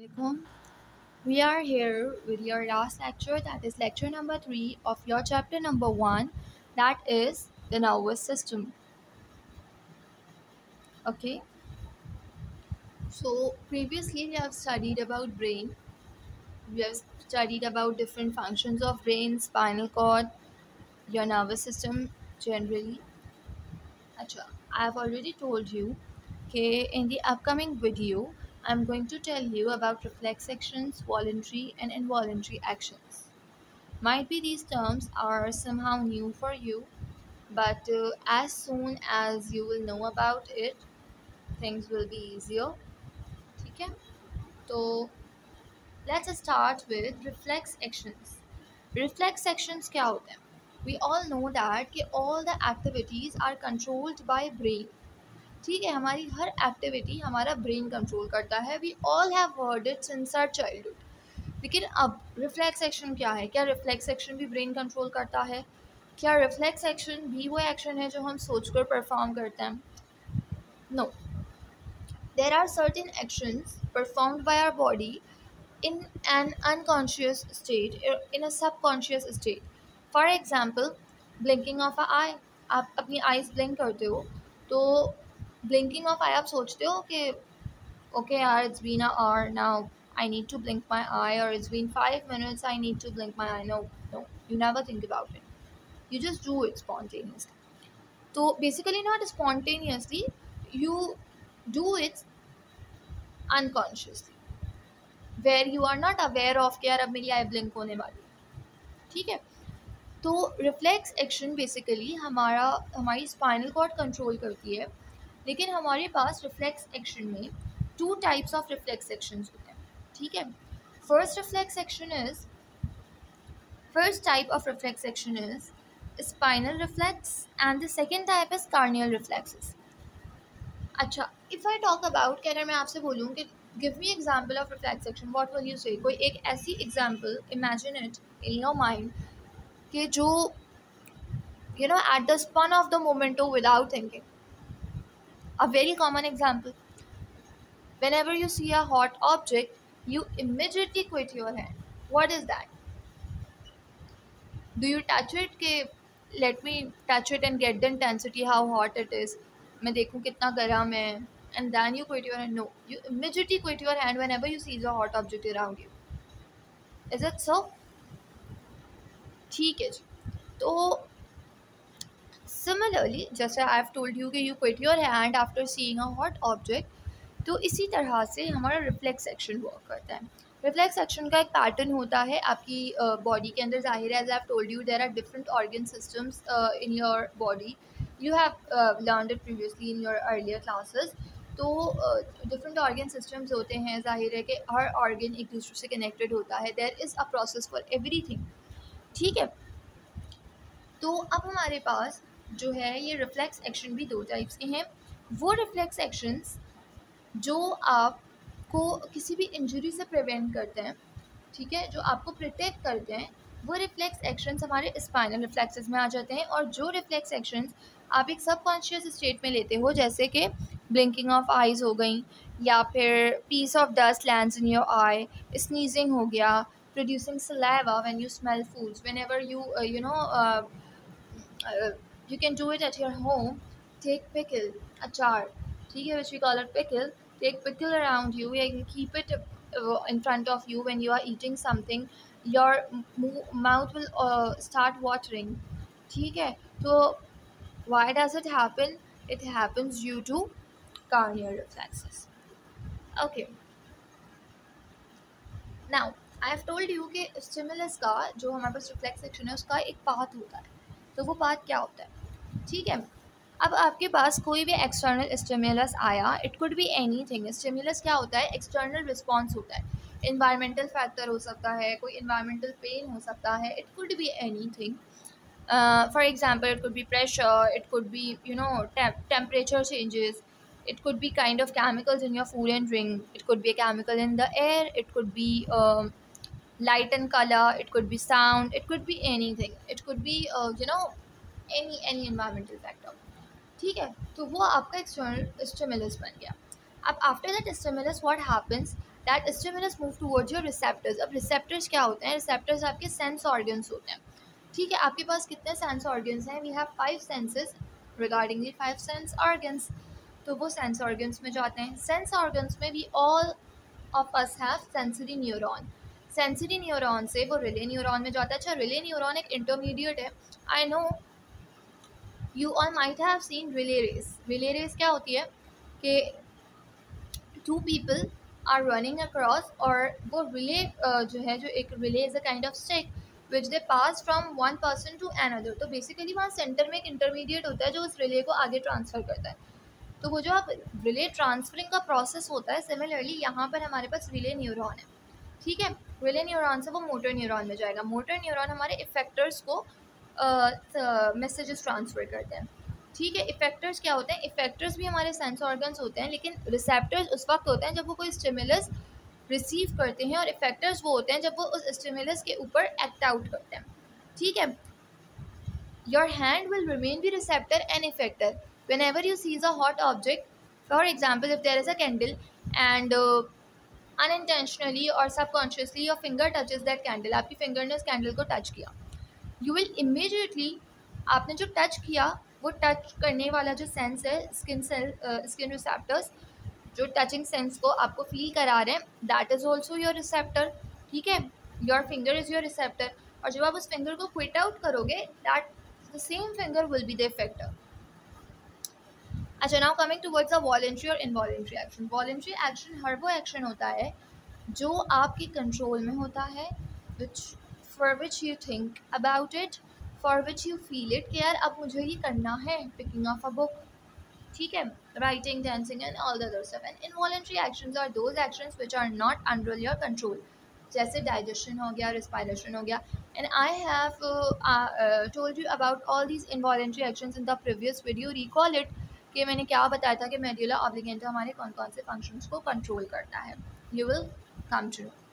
Alaikum. We are here with your last lecture, that is lecture number 3 of your chapter number 1, that is the nervous system. Okay, so previously we have studied about brain, we have studied about different functions of brain, spinal cord, your nervous system generally. Acha, I have already told you, okay, in the upcoming video, I'm going to tell you about reflex actions, voluntary and involuntary actions. Might be these terms are somehow new for you, but as soon as you will know about it, things will be easier. ठीक है? तो let's start with reflex actions. Reflex actions क्या होते हैं? We all know that कि all the activities are controlled by brain. ठीक है, हमारी हर एक्टिविटी हमारा ब्रेन कंट्रोल करता है. We all have heard it since our childhood. लेकिन अब रिफ्लेक्स एक्शन क्या है? क्या रिफ्लेक्स एक्शन भी ब्रेन कंट्रोल करता है? क्या रिफ्लेक्स एक्शन भी वो एक्शन है जो हम सोचकर परफॉर्म करते हैं? No. There are certain actions performed by our body in an unconscious state, in a subconscious state. For example, blinking of a eye. आप अपनी आईज ब्लिंक करते हो तो ब्लिंकिंग ऑफ आई आप सोचते हो कि ओके यार it's been a hour now I need to blink my eye, or it's been 5 minutes I need to blink my eye. No, no, you never think about it. You just do it spontaneously. So basically not spontaneously, you do it unconsciously, where you are not aware of कि यार अब मेरी आई blink होने वाली है. ठीक है, तो रिफ्लेक्स एक्शन बेसिकली हमारी स्पाइनल कॉर्ड कंट्रोल करती है. लेकिन हमारे पास रिफ्लेक्स एक्शन में two types of reflex actions होते हैं. ठीक है, first reflex action is first type of reflex action is spinal reflex, and the second type is cardiac reflexes. अच्छा, इफ़ आई टॉक अबाउट कि अगर मैं आपसे बोलूँ कि give me example of reflex action, what will you say? कोई एक ऐसी example imagine it in your mind कि जो at the spun of the momento without thinking. A very common example: whenever you see a hot object, you immediately quit your hand. What is that? Do you touch it कि let me touch it and get the intensity how hot it is, मैं देखूँ कितना गर्म है, and then you quit your hand? No, you immediately quit your hand whenever you see the hot object around you. Is it so? ठीक है जी. तो similarly, जैसे I have told you कि you quit your hand after seeing a hot object, तो इसी तरह से हमारा रिफ्लेक्स एक्शन वर्क करता है. रिफ्लेक्स एक्शन का एक पैटर्न होता है आपकी बॉडी के अंदर. ज़ाहिर है, as I have told you, there are different organ systems in your body. You have learned it previously in your earlier classes. तो डिफरेंट ऑर्गन सिस्टम्स होते हैं. ज़ाहिर है कि हर ऑर्गन एक दूसरे से कनेक्टेड होता है. There is a process for everything. ठीक है, तो अब हमारे पास जो है ये रिफ्लेक्स एक्शन भी दो टाइप्स के हैं. वो रिफ्लेक्स एक्शंस जो आपको किसी भी इंजरी से प्रिवेंट करते हैं, ठीक है, जो आपको प्रोटेक्ट करते हैं, वो रिफ्लेक्स एक्शंस हमारे स्पाइनल रिफ्लेक्सेस में आ जाते हैं. और जो रिफ्लेक्स एक्शंस आप एक सबकॉन्शियस स्टेट में लेते हो, जैसे कि ब्लिंकिंग ऑफ आइज़ हो गई, या फिर piece of dust lands in your eye, sneezing हो गया, producing saliva when you smell foods, whenever you can do it at your home. Take pickle, achar, ठीक है, which we call it pickle. Take pickle around you and keep it in front of you when you are eating something. Your mouth will start watering. ठीक है, तो why does it happen? It happens due to cardiac reflexes. Okay, now I have told you कि stimulus का जो हमारे पास reflex action है उसका एक पाथ होता है. तो वो पाथ क्या होता है? ठीक है, अब आपके पास कोई भी एक्सटर्नल स्टिमुलस आया, it could be anything. Stimulus क्या होता है? एक्सटर्नल रिस्पॉन्स होता है. इन्वायरमेंटल फैक्टर हो सकता है, कोई इन्वायरमेंटल पेन हो सकता है, it could be anything. For example, it could be pressure, it could be temperature changes, it could be kind of chemicals in your food and drink, it could be a chemical in the air, it could be light and color, it could be sound, it could be anything, it could be any environmental factor. ठीक है, तो वो आपका external stimulus बन गया. अब after that stimulus what happens? That stimulus move towards your receptors. अब receptors क्या होते हैं? रिसेप्टर्स आपके सेंस ऑर्गन्स होते हैं, ठीक है। आपके पास कितने सेंस ऑर्गन्स हैं? We have 5 senses regarding the 5 sense organs. तो वो सेंस ऑर्गन्स में जाते हैं। सेंस ऑर्गन्स में we all of us have sensory neuron. Sensory neuron से वो रिले न्यूरॉन में जाता है। अच्छा, रिले न्यूरॉन एक इंटरमीडिएट है। I know you all might have seen relay race. Relay race क्या होती है कि two people are running across, और वो रिले जो है, जो एक relay is a kind of stick which they pass from one person to another. तो बेसिकली वहाँ सेंटर में एक इंटरमीडिएट होता है जो उस रिले को आगे ट्रांसफर करता है। तो वो जो आप रिले ट्रांसफरिंग का प्रोसेस होता है, सिमिलरली यहाँ पर हमारे पास रिले न्यूरॉन है, ठीक है। रिले न्यूरॉन से वो मोटर न्यूरॉन में जाएगा। मोटर न्यूरॉन हमारे इफेक्टर्स को मैसेजेस ट्रांसफर करते हैं, ठीक है। इफेक्टर्स क्या होते हैं? इफेक्टर्स भी हमारे सेंस ऑर्गन्स होते हैं, लेकिन रिसेप्टर्स उस वक्त होते हैं जब वो कोई स्टिमुलस रिसीव करते हैं, और इफेक्टर्स वो होते हैं जब वो उस स्टिमुलस के ऊपर एक्ट आउट करते हैं, ठीक है। Your hand will remain the receptor and effector. Whenever you seize a hot object, for example, if there is a candle and unintentionally or subconsciously your finger touches that candle, आपकी finger ने उस candle को touch किया, you will immediately, आपने जो touch किया वो touch करने वाला जो सेंस है, स्किन रिसेप्टर्स जो टचिंग सेंस को आपको फील करा रहे हैं, that is also your receptor, ठीक है। Your finger is your receptor, और जब आप उस फिंगर को क्विट आउट करोगे, that the same finger will be the effector. अच्छा, now coming towards the voluntary और इनवॉलंटरी एक्शन। वॉलंटरी एक्शन हर वो एक्शन होता है जो आपके कंट्रोल में होता है, which for which you think about it, for which you feel it कि यार अब मुझे ये करना है, पिकिंग ऑफ अ बुक, ठीक है, writing, dancing and all the other stuff. And involuntary actions are those actions which are not under your control, जैसे डाइजेशन हो गया, रिस्पायरेशन हो गया। And I have told you about all these involuntary actions in the previous video. Recall it कि मैंने क्या बताया था कि मेडुला ऑब्लिगेंटा हमारे कौन कौन से फंक्शंस को कंट्रोल करता है। You will come to know.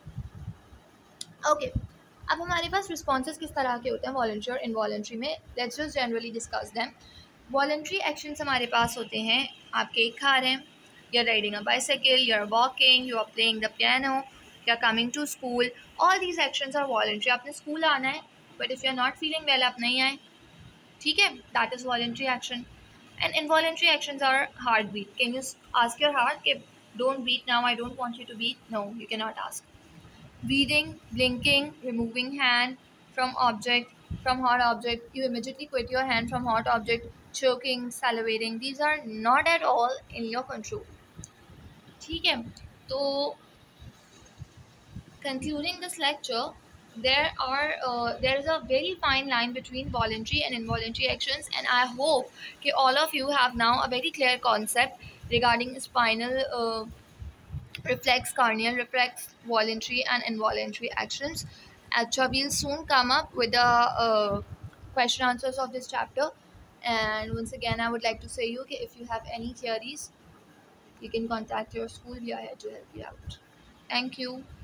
Okay, अब हमारे पास रिस्पॉन्सेज किस तरह के होते हैं वॉलंटरी और इनवॉलंटरी में? Let's just generally discuss them. Voluntary actions हमारे पास होते हैं, आप केक खा रहे हैं, you are riding a bicycle, you are walking, you are playing the piano, you are coming to school, all these actions are voluntary. आपने school आना है, but if you are not feeling well आप नहीं आए, ठीक है, that is voluntary action. And involuntary actions are heart beat. Can you ask your heart कि don't beat now, I don't want you to beat? No, you can not ask. Breathing, blinking, removing hand from object, from hot object, you immediately quit your hand from hot object, choking, salivating, these are not at all in your control, ठीक है। तो concluding this lecture, there is a very fine line between voluntary and involuntary actions, and I hope that all of you have now a very clear concept regarding spinal reflex, cranial reflex, voluntary and involuntary actions. Actually, we'll soon come up with the question answers of this chapter. And once again, I would like to say you, okay, if you have any theories, you can contact your school. We are here to help you out. Thank you.